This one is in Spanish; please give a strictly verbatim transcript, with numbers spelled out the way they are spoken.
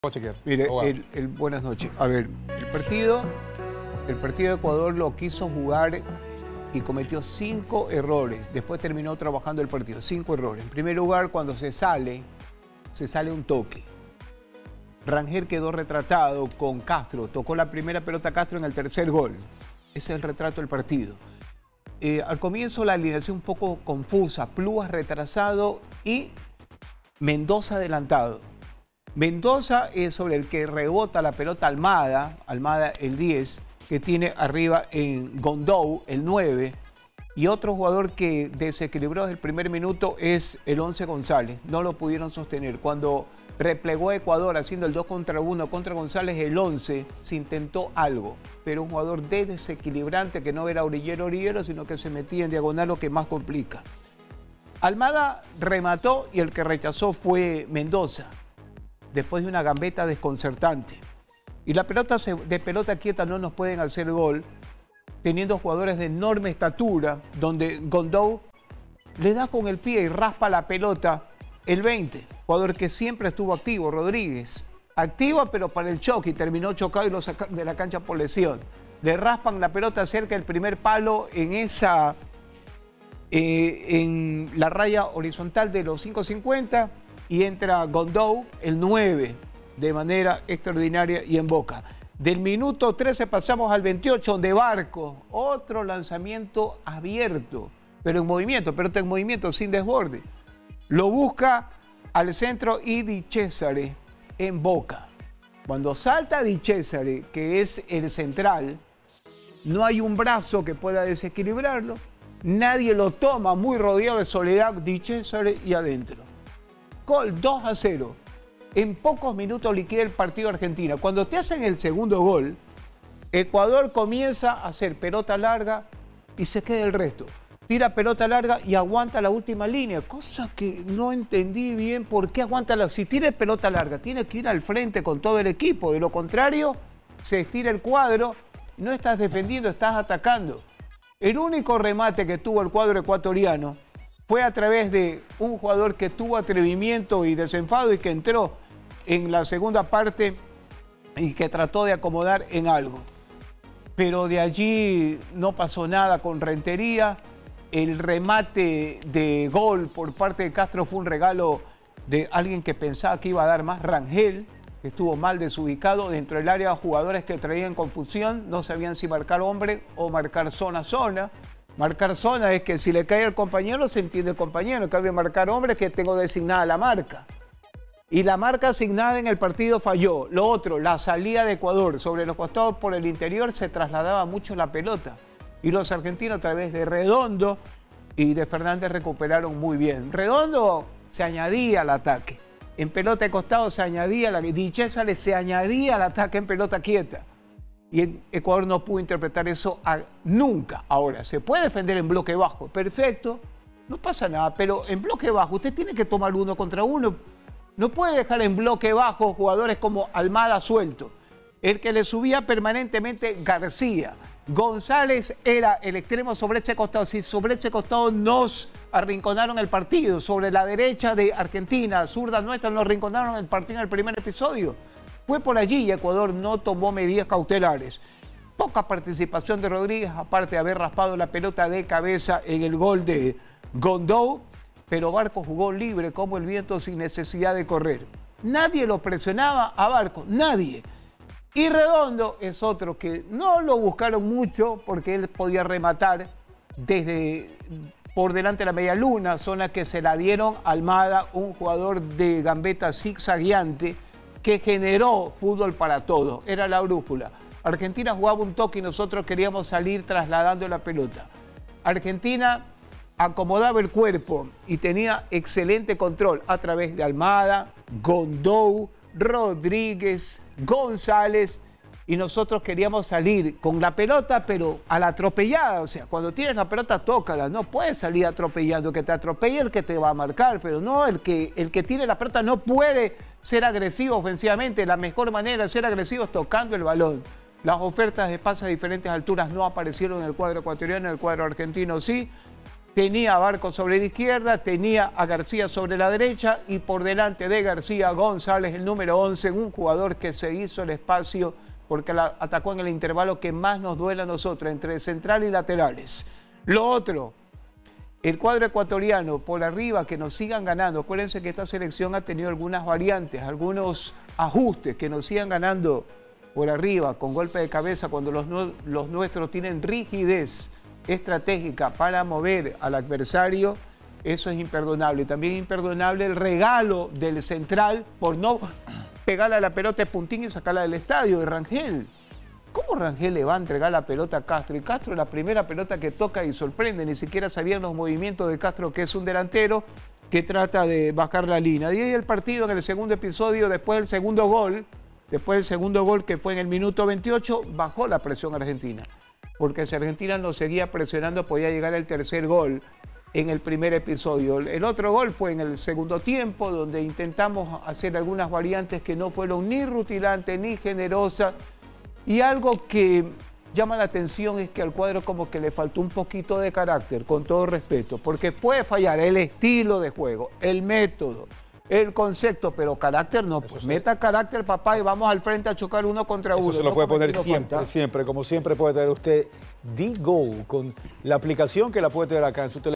Mire, el, el, buenas noches. A ver, el partido, el partido de Ecuador lo quiso jugar y cometió cinco errores. Después terminó trabajando el partido. Cinco errores. En primer lugar, cuando se sale, se sale un toque. Rangel quedó retratado con Castro. Tocó la primera pelota Castro en el tercer gol. Ese es el retrato del partido. Eh, al comienzo la alineación un poco confusa. Plúas retrasado y Mendoza adelantado. Mendoza es sobre el que rebota la pelota Almada, Almada el diez, que tiene arriba en Gondou el nueve, y otro jugador que desequilibró desde el primer minuto es el once González. No lo pudieron sostener. Cuando replegó a Ecuador haciendo el dos contra uno contra González, el once se intentó algo, pero un jugador de desequilibrante que no era orillero-orillero, sino que se metía en diagonal, lo que más complica. Almada remató y el que rechazó fue Mendoza, después de una gambeta desconcertante. Y la pelota de pelota quieta no nos pueden hacer gol, teniendo jugadores de enorme estatura, donde Gondou le da con el pie y raspa la pelota el veinte, jugador que siempre estuvo activo, Rodríguez. Activa, pero para el choque, y terminó chocado y lo sacan de la cancha por lesión. Le raspan la pelota cerca del primer palo en esa, eh, en la raya horizontal de los cinco cincuenta, y entra Gondou, el nueve, de manera extraordinaria y en Boca. Del minuto trece pasamos al veintiocho, donde Barco, otro lanzamiento abierto, pero en movimiento, pero en movimiento, sin desborde. Lo busca al centro y Di Cesare en Boca. Cuando salta Di Cesare, que es el central, no hay un brazo que pueda desequilibrarlo. Nadie lo toma, muy rodeado de soledad, Di Cesare y adentro. Gol dos a cero. En pocos minutos liquida el partido Argentina. Cuando te hacen el segundo gol, Ecuador comienza a hacer pelota larga y se queda el resto. Tira pelota larga y aguanta la última línea, cosa que no entendí bien por qué aguanta la... Si tira pelota larga, tiene que ir al frente con todo el equipo. De lo contrario, se estira el cuadro, no estás defendiendo, estás atacando. El único remate que tuvo el cuadro ecuatoriano fue a través de un jugador que tuvo atrevimiento y desenfado y que entró en la segunda parte y que trató de acomodar en algo. Pero de allí no pasó nada con Rentería. El remate de gol por parte de Castro fue un regalo de alguien que pensaba que iba a dar más, Rangel, que estuvo mal desubicado dentro del área, jugadores que traían confusión, no sabían si marcar hombre o marcar zona a zona. Marcar zona es que si le cae al compañero, se entiende el compañero. En cambio, marcar hombre es que tengo designada la marca. Y la marca asignada en el partido falló. Lo otro, la salida de Ecuador. Sobre los costados por el interior se trasladaba mucho la pelota. Y los argentinos a través de Redondo y de Fernández recuperaron muy bien. Redondo se añadía al ataque. En pelota de costado se añadía, la Di Cesare se añadía al ataque en pelota quieta. Y Ecuador no pudo interpretar eso a, nunca. Ahora, se puede defender en bloque bajo, perfecto, no pasa nada, pero en bloque bajo usted tiene que tomar uno contra uno. No puede dejar en bloque bajo jugadores como Almada suelto. El que le subía permanentemente García. González era el extremo sobre ese costado. Si sobre ese costado nos arrinconaron el partido, sobre la derecha de Argentina, zurda nuestra, nos arrinconaron el partido en el primer episodio. Fue por allí y Ecuador no tomó medidas cautelares. Poca participación de Rodríguez, aparte de haber raspado la pelota de cabeza en el gol de Gondou, pero Barco jugó libre como el viento sin necesidad de correr. Nadie lo presionaba a Barco, nadie. Y Redondo es otro que no lo buscaron mucho porque él podía rematar desde por delante de la media luna, zona que se la dieron a Almada, un jugador de gambeta zigzagueante, que generó fútbol para todos, era la brújula. Argentina jugaba un toque y nosotros queríamos salir trasladando la pelota. Argentina acomodaba el cuerpo y tenía excelente control a través de Almada, Gondou, Rodríguez, González, y nosotros queríamos salir con la pelota, pero a la atropellada. O sea, cuando tienes la pelota, tócala, no puedes salir atropellando, que te atropelle el que te va a marcar, pero no, el que, el que tiene la pelota no puede ser agresivo ofensivamente. La mejor manera de ser agresivo es tocando el balón. Las ofertas de pases a diferentes alturas no aparecieron en el cuadro ecuatoriano, en el cuadro argentino sí. tenía a Barco sobre la izquierda, tenía a García sobre la derecha y por delante de García González, el número once, un jugador que se hizo el espacio porque la atacó en el intervalo que más nos duele a nosotros, entre central y laterales. Lo otro, el cuadro ecuatoriano por arriba, que nos sigan ganando. Acuérdense que esta selección ha tenido algunas variantes, algunos ajustes, que nos sigan ganando por arriba con golpe de cabeza cuando los, los nuestros tienen rigidez estratégica para mover al adversario. Eso es imperdonable. También es imperdonable el regalo del central por no pegarle a la pelota de puntín y sacarla del estadio, de Rangel. ¿Cómo Rangel le va a entregar la pelota a Castro? Y Castro la primera pelota que toca y sorprende, ni siquiera sabían los movimientos de Castro, que es un delantero que trata de bajar la línea. Y ahí el partido en el segundo episodio, después del segundo gol, después del segundo gol que fue en el minuto veintiocho, bajó la presión argentina. Porque si Argentina nos seguía presionando, podía llegar el tercer gol en el primer episodio. El otro gol fue en el segundo tiempo, donde intentamos hacer algunas variantes que no fueron ni rutilantes ni generosas. Y algo que llama la atención es que al cuadro como que le faltó un poquito de carácter, con todo respeto, porque puede fallar el estilo de juego, el método, el concepto, pero carácter no. Pues meta carácter, papá, y vamos al frente a chocar uno contra uno. Eso se lo puede poner siempre, siempre, como siempre puede tener usted D-Go con la aplicación que la puede tener acá en su teléfono.